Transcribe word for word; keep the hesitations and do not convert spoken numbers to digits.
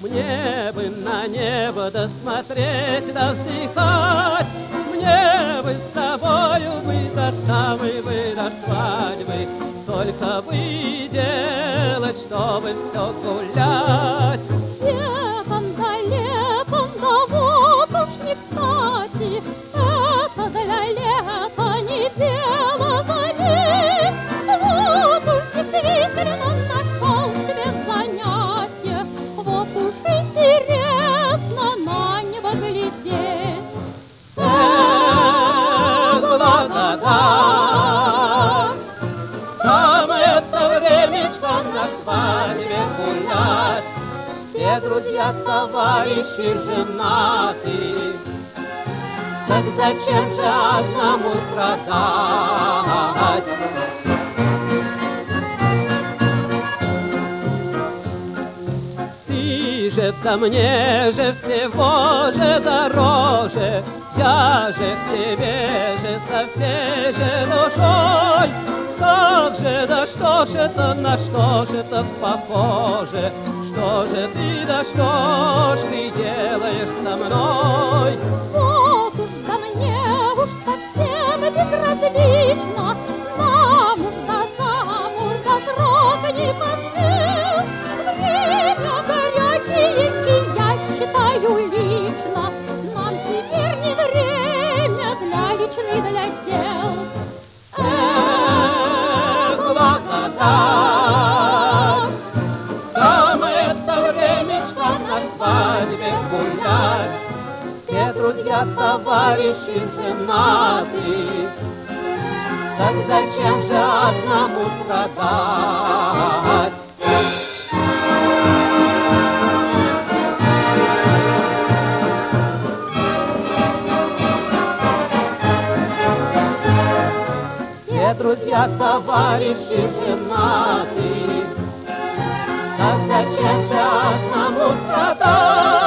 Мне бы на небо досмотреть, да вздыхать, мне бы с тобою быть до самой бы до свадьбы, только бы делать, чтобы все гулять. Летом да летом, да вот уж не кстати, это для лета не дело заметь. Вот уж действительно нашел себе занятие, вот уж интересно на небо глядеть. Эх, благодать, самое-то времечко на свадьбе гулять. Все друзья, товарищи женаты, так зачем же одному страдать? Ты же ко мне же всего же дороже, я же к тебе же со всей же душой. Как же, да что ж это, на что ж это похоже? Что же ты, да что ж ты делаешь со мной? Вот уж да мне уж совсем безразлично, нам уж да замуж да срок не поспел. Время горячее, и я считаю лично, нам теперь не время для личных, для дел. Эх, благодать, самое-то времечко на свадьбе гулять. Все друзья, товарищи женаты, так зачем же одному страдать? Все друзья, товарищи женаты, так зачем же одному страдать?